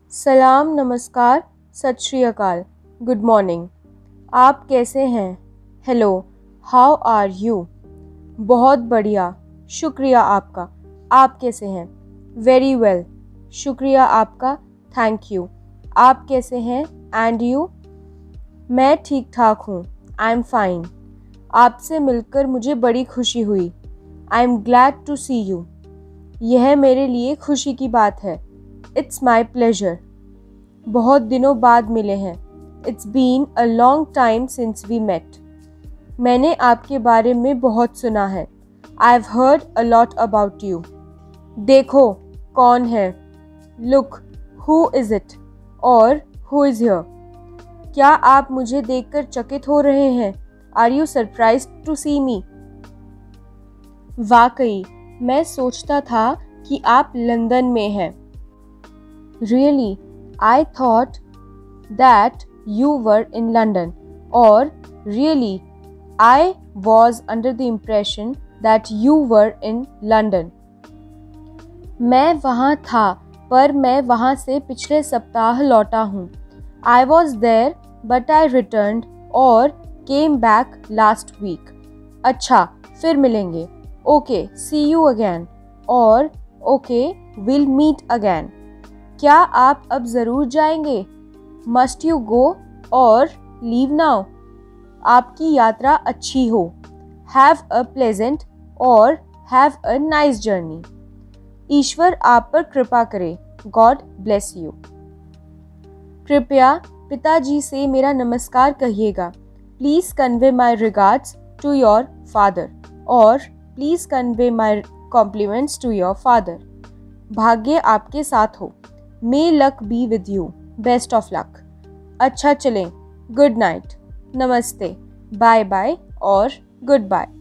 सलाम, नमस्कार, सत श्री अकाल, गुड मॉर्निंग। आप कैसे हैं? Hello, how are you? बहुत बढ़िया, शुक्रिया आपका। आप कैसे हैं? वेरी वेल, शुक्रिया आपका, थैंक यू। आप कैसे हैं? And you? मैं ठीक ठाक हूँ, आई एम फाइन। आपसे मिलकर मुझे बड़ी खुशी हुई। I am glad to see you. यह मेरे लिए खुशी की बात है। It's my pleasure. बहुत दिनों बाद मिले हैं। It's been a long time since we met. मैंने आपके बारे में बहुत सुना है। I have heard a lot about you. देखो कौन है, लुक हु इज इट और हु इज हियर। क्या आप मुझे देखकर चकित हो रहे हैं? Are you surprised to C me? वाकई मैं सोचता था कि आप लंदन में हैं। Really, I thought that you were in London, or really, I was under the impression that you were in London. मैं वहाँ था, पर मैं वहाँ से पिछले सप्ताह लौटा हूँ। I was there, but I returned or came back last week. अच्छा, फिर मिलेंगे। Okay, see you again. और okay, we'll meet again. क्या आप अब ज़रूर जाएंगे? मस्ट यू गो और लीव नाउ? आपकी यात्रा अच्छी हो। हैव अ प्लेजेंट और हैव अ नाइस जर्नी। ईश्वर आप पर कृपा करे। God bless you. कृपया पिताजी से मेरा नमस्कार कहिएगा। Please convey my regards to your father और please convey my compliments to your father. भाग्य आपके साथ हो। May luck be with you. Best of luck. अच्छा चलें, गुड नाइट, नमस्ते, बाय बाय और गुड बाय।